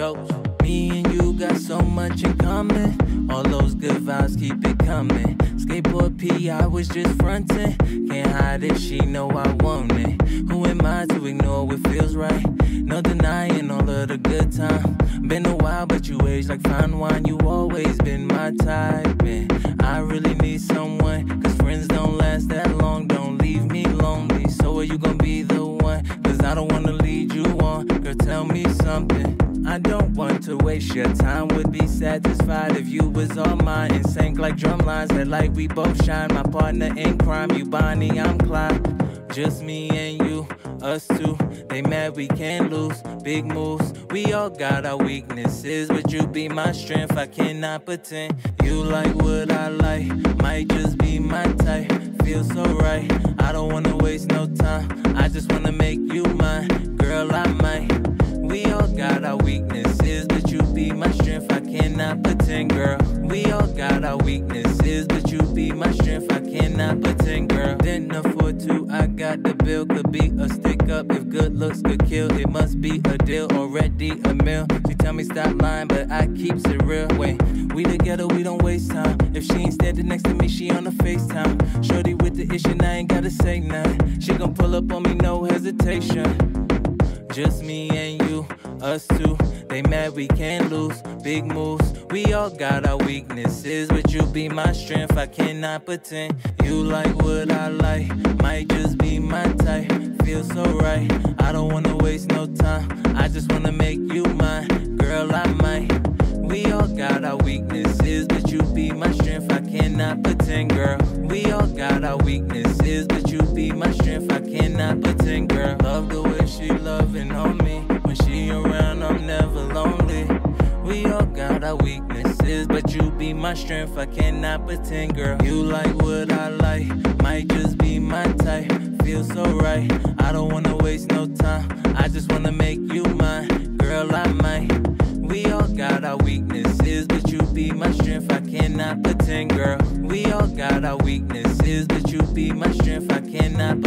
Ghost. Me and you got so much in common. All those good vibes, keep it coming. Skateboard P, I was just frontin'. Can't hide it, she know I want it. Who am I to ignore what feels right? No denying all of the good time. Been a while, but you age like fine wine. You always been my type, and I really need someone. Cause friends don't last that long, don't leave me lonely. So are you gonna be the one? Cause I don't wanna lead you on. Girl, tell me something. I don't want to waste your time. Would be satisfied if you was all mine. And sank like drum lines, that light we both shine. My partner in crime, you Bonnie, I'm Clyde. Just me and you, us two. They mad we can't lose, big moves. We all got our weaknesses, but you be my strength. I cannot pretend you like what I like. Might just be my type, feels so right. I don't wanna waste no time, I just wanna make you mine. Girl, I might. We all got our weaknesses, but you be my strength. I cannot pretend, girl. We all got our weaknesses, but you be my strength. I cannot pretend, girl. Dinner for two, I got the bill. Could be a stick up if good looks could kill. It must be a deal, already a meal. She tell me stop lying, but I keeps it real. Wait, we together, we don't waste time. If she ain't standing next to me, she on the FaceTime. Shorty with the issue, I ain't gotta say nothing. She gon' pull up on me, no hesitation. Just me and you, us two. They mad we can't lose, big moves. We all got our weaknesses, but you be my strength. I cannot pretend you like what I like. Might just be my type, feels so right. I don't wanna waste no time, I just wanna make you mine. Girl, I might. We all got our weaknesses, but you be my strength. I cannot pretend, girl. We all got our weaknesses, but you be my strength. I cannot pretend, girl. Love the way she loving on me. When she around, I'm never lonely. We all got our weaknesses, but you be my strength. I cannot pretend, girl. You like what I like, might just be my type. Feels so right, I don't wanna waste no time, I just wanna make you mine. Girl, I might. We all got our weaknesses, but you be my strength. I cannot pretend, girl. We all got our weaknesses, but you be my strength. I cannot